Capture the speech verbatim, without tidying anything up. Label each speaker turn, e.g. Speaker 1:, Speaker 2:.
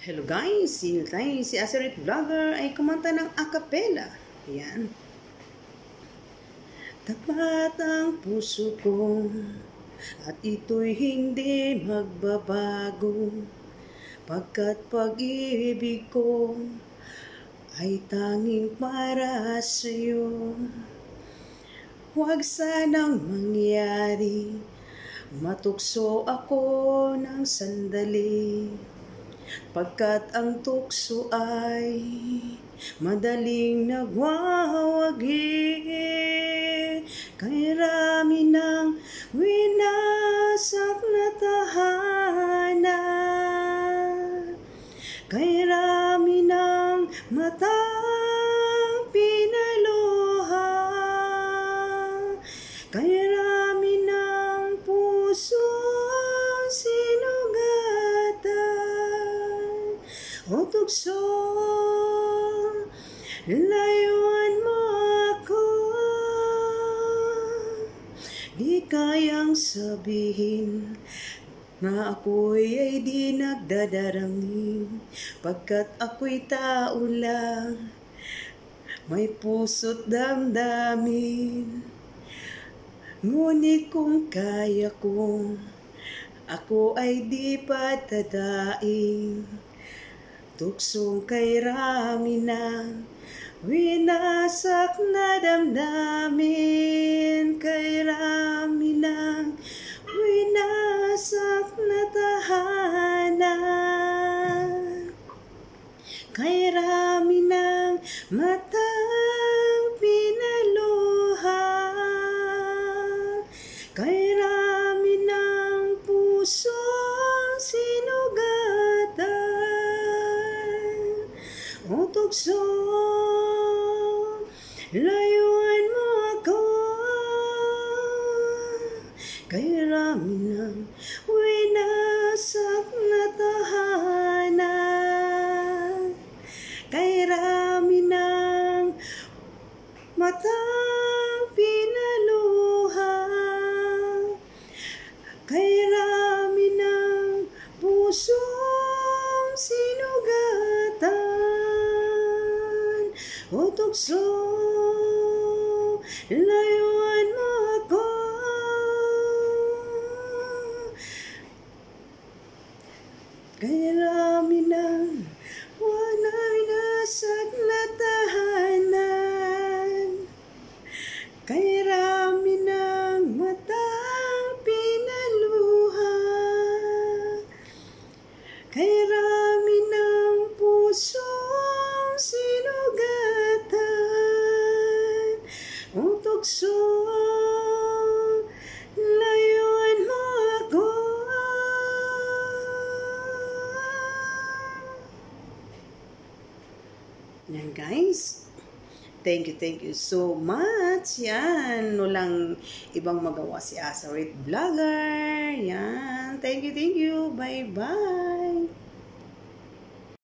Speaker 1: Hello guys, sino tayo? Si Aserit Vlogger ay kumanta ng acapella. Yan. Tapat ang puso ko at ito'y hindi magbabago, pagkat pag-ibig ko ay tanging para sa'yo. Huwag sanang mangyari, matukso ako ng sandali, pagkat ang tukso ay madaling nagwawagi. Kay rami ng winasak na tahanan, kay rami ng matang pinaluha, kay rami ng puso sinugatan. O tukso, layuan mo ako. Di kayang sabihin na ako'y ay di nagdadarangin, pagkat ako'y tao lang, may puso't damdamin. Ngunit kung kaya ko, ako ay di patadaing, tuksong kay rami ng winasak na damdamin, kay rami ng winasak na tahanan, kay rami ng matang pinaluha, kay rami ng pusong sinugatan. O tukso, layuan mo ako. Kay rami ng winasak na tahanan, kay rami ng matang pinaluha, kay rami ng pusong sinugatan. O tukso, layuan mo ako. Kay rami ng winasak na tahanan, kay rami ng matang pinaluha, kay rami ng pusong sinugatan. O tukso, layuan mo ako. Yan guys. Thank you, thank you so much. Yan. Walang ibang magawa si Aserit Vlogger. Yan. Thank you, thank you. Bye-bye.